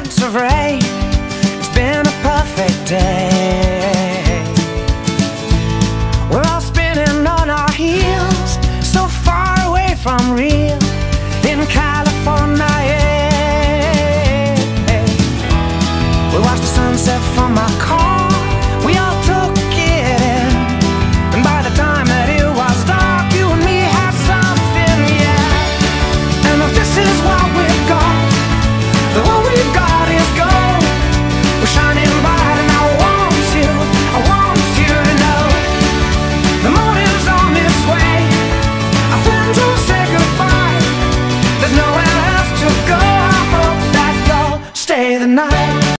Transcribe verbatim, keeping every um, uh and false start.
chance of rain. It's been a perfect day. We're all spinning on our heels, so far away from real, in California. Yeah. We watched the sunset from my car, we all took it in, and by the time that it was dark, you and me had something, yeah. And if this is what we've got, then what we've got is gold. We're shining bright and I want you, I want you to know the morning's on its way. Our friends will say goodbye, there's nowhere else to go. I hope that you'll stay the night.